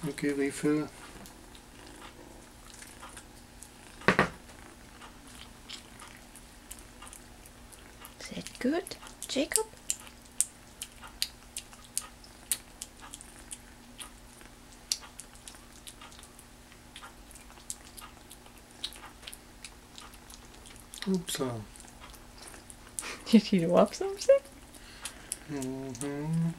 Okay, refill. Is it good, Jacob? Oops. Did you drop something? Mm-hmm.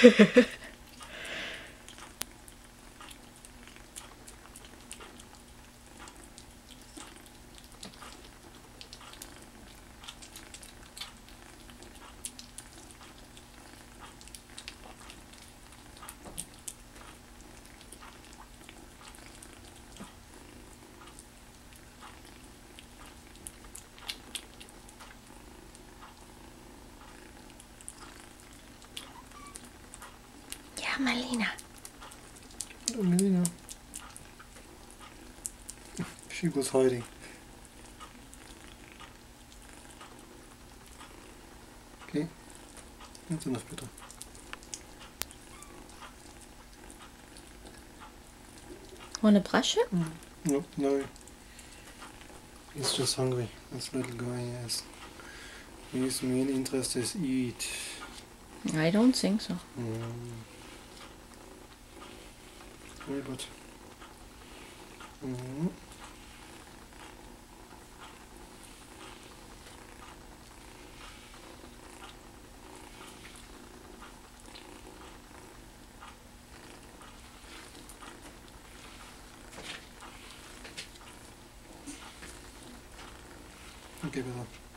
Yeah, Malina. Oh, Melina. She was hiding. Okay, that's enough better. Wanna brush it? Nope, no. He's just hungry. This little guy is. His main interest is eat. I don't think so. Very good. Mm. Okay, better.